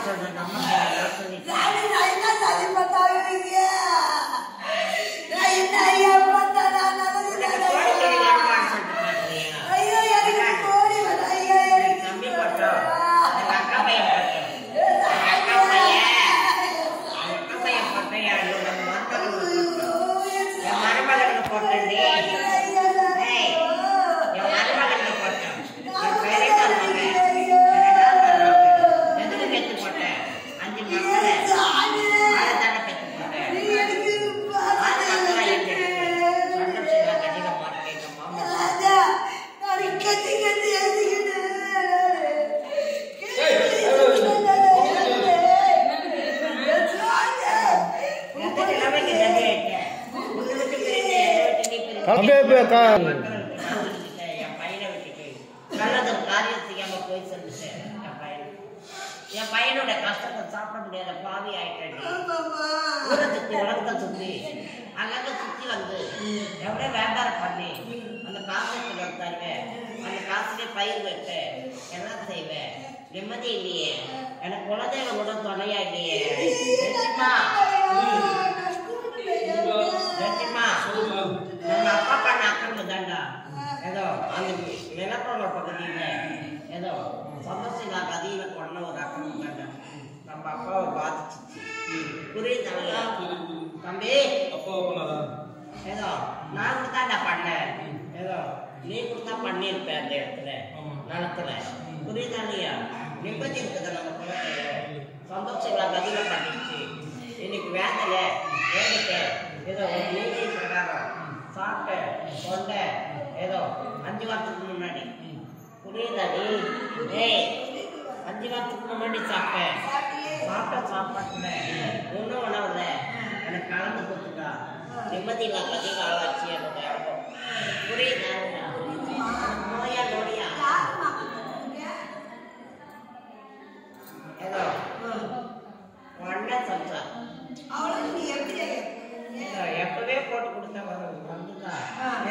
என் பையனோட கஷ்டத்தை சாப்பிட முடியாத பாவி ஆயிட்டேன். ஊரை சுத்தி உலகத்தை சுத்தி அங்கங்க சுத்தி வந்து எவ்வளோ வியாபாரம் பண்ணி அந்த காசை தருவேன். அந்த காசுலேயே பயிர் வைப்பேன், எல்லாம் செய்வேன். நிம்மதி இல்லையே, எனக்கு குலதெய்வ கூட துணையா இல்லையே. நம்ம அப்பா பண்ண அக்கறம் தாண்டா. ஏதோ அந்த நிலப்பரவ பகுதியில் ஏதோ சந்தோஷங்க கதியில் கொண்ட ஒரு அக்கறம் தாண்டா நம்ம அப்பாவை பாதிச்சிச்சு. புரியுதா தம்பி? ஏதோ நான் கூட தான் பண்ணேன், ஏதோ நீ கூட தான் பண்ணியிருப்பேன் அந்த இடத்துல நிலத்துல. புரியுதா இல்லையா? நிம்மதி இருக்குது நம்ம குலத்துல. சந்தோஷங்களா கதியில பண்ணிடுச்சு. இன்னைக்கு வேலையில வேலைக்கு ஏதோ ஒரு நீதி பிரகாரம் சாப்பிட்டேன் கொண்டேன். ஏதோ 5 வாரத்துக்கு முன்னாடி புரியுதா நீ? 5 வாரத்துக்கு முன்னாடி சாப்பிட்டேன். சாப்பாட்டுல ஒன்றும் உணவுல எனக்கு கலந்து கொடுத்துட்டா. நிம்மதி இல்லை கதியில் ஆளாச்சு என்னோட அனுபவம். புரியுதா? நோயா நோடியா ஏதோ ஒன்னா சொல்றா. எப்பவே போட்டு கொடுத்தா வந்துதான்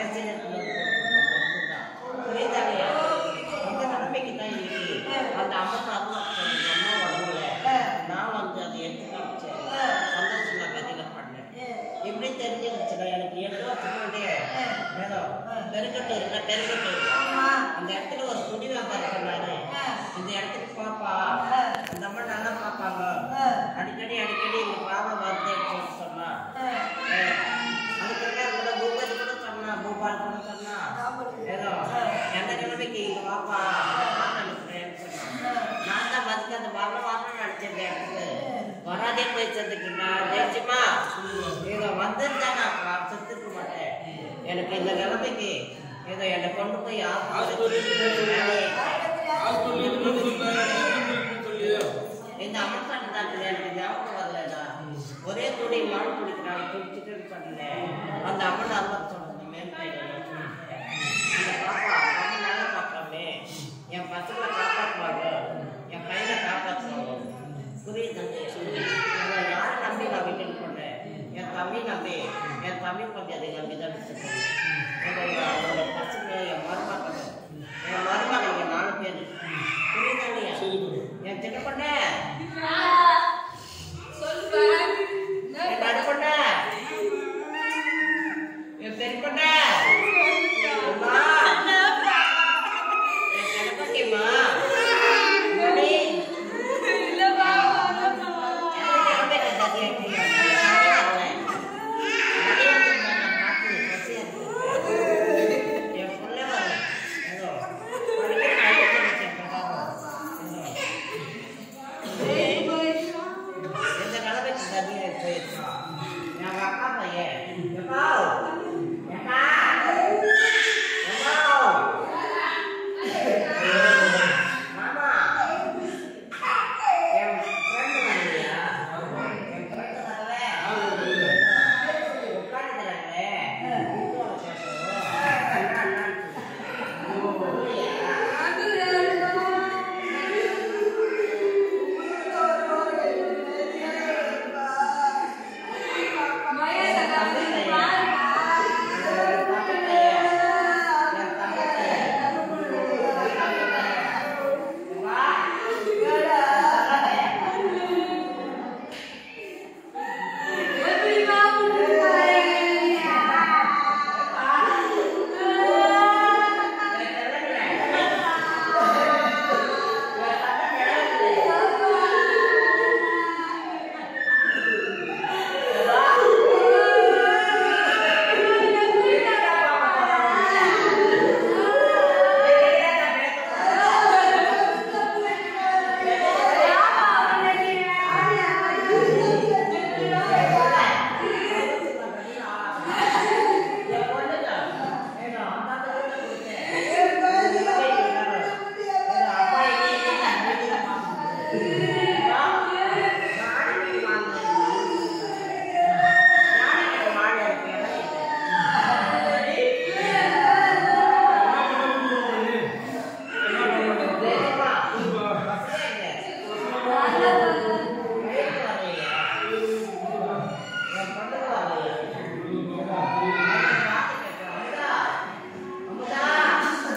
புரியுதா? அந்த நம்பிக்கை தான் இன்னைக்கு அந்த அம்மா உடம்புல நான் வந்து அதை எடுத்து காமிச்சேன். சந்தோஷமா கதியில பண்ணேன். எப்படி தெரிஞ்சுக்கிச்சுன்னா எனக்கு 8 வருஷத்துக்கு ஏதோ பெருக்கட்டு இருந்தா பெருக்கட்டு அந்த இடத்துல ஒரு துணி வியாபாரம் சொன்னாரு. இந்த இடத்துக்கு பாப்பா அந்த அம்மா நல்லா பார்ப்பாங்க, அடிக்கடி இந்த பாவம் வருதுன்னு சொன்னா. அதுக்கெல்லாம் கூட பூபால் கூட சொன்னா, பூபால் கூட சொன்னா. ஏதோ எந்த கிழமைக்கு இங்க பாப்பா அனுப்புறேன்னு சொன்னா. நான் தான் வந்து அந்த வரணும் நினைச்சேன். இடத்துக்கு வராதே போய் சேர்ந்துக்கிட்டா ஜெயிச்சுமா ஏதோ வந்திருந்தா நான் செத்துக்க மாட்டேன். எனக்கு இந்த நிலைமைக்கு ஏதோ என்னை கொண்டு போய் இந்த அமர்சாட்டு தான் எனக்கு ஞாபகம் வரலடா. ஒரே துணி மாடு குடிக்கிறாங்க, குடிச்சுட்டு பண்ணல. அந்த அம்மன் அருள் சொன்னது மேல் அந்த பாப்பா ரொம்ப நல்லா பார்க்கலாமே. என் பசங்களை காப்பாற்றுவாங்க, என் பையனை காப்பாற்றுவாங்க. புரியுது? யாரை நம்பி நான் வீட்டுக்கு போனேன்? என் தம்பி நம்பி, என் தம்பி கொஞ்சம் அதை நம்பி தான் வச்சுருக்கேன். என்னோட பசங்க, என் மருமகள், என் மருமகள் இங்கே 4 பேர். புரியுதா இல்லையா? என் சின்ன பொண்ணு, என் நடு பொண்ணு, என் பெரிய பொண்ணு, என் கணபதிமா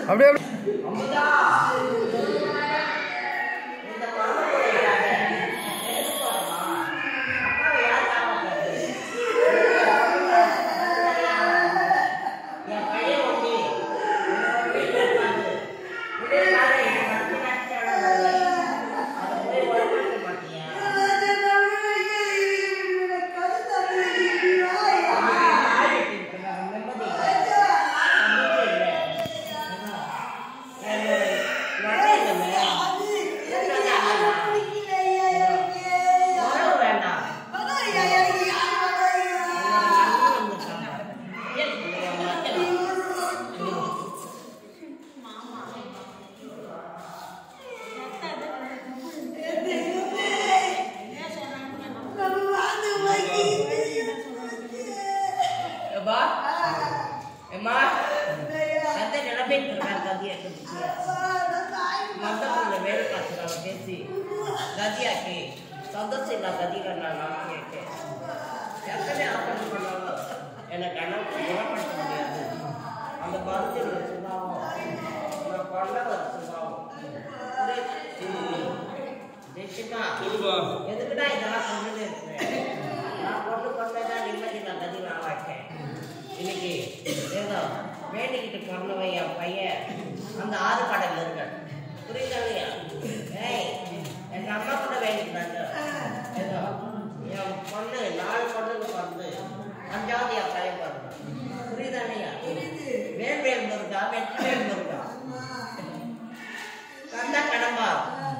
அப்படியே அமுதா இந்த பாம்பு எதுக்கு போறமா அப்பாவை யார் காப்பாத்துறது என் பையன் ஒண்டி வீட்டில் இருக்காது இதனால என் மனசு நினைச்சாலும் அதை போய் உடம்புக்க மாட்டியா எதுக்குடா இதெல்லாம் சொல்லிட்டு இருக்கேன் நான் பொண்ணு கொண்டதான் நிம்மதி நான் கதி வாங்கேன் இன்னைக்கு ஏதோ வேண்டிக்கிட்டு பிறந்தவன் என் பையன் அந்த ஆறு கடல் இருக்க புரியுதா ஏய் எங்க அம்மா கூட வேண்டிக்கிட்டாங்க ஏதோ என் பொண்ணு 4 பொண்ணுக்கு பிறந்து 5வது என் பையன் பிறந்தான் புரியுதா இல்லையா வேல் முருகா வெற்றிவேல் முருகா கந்தா கடம்பா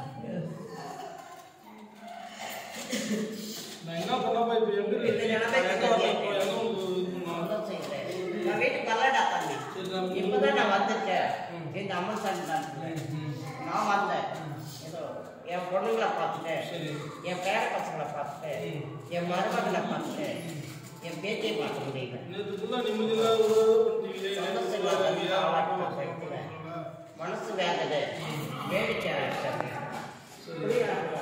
இப்பதான் நான் வந்துட்டேன் எங்க அம்மா நான் வந்தேன் ஏதோ என் பொண்ணுங்களை பார்த்துட்டேன் என் பேர பசங்களை பார்த்துட்டேன் என் மருமகளை பார்த்துட்டேன் என் பேத்தியை பார்க்க முடியல மனசு வேதனை வேடிக்கை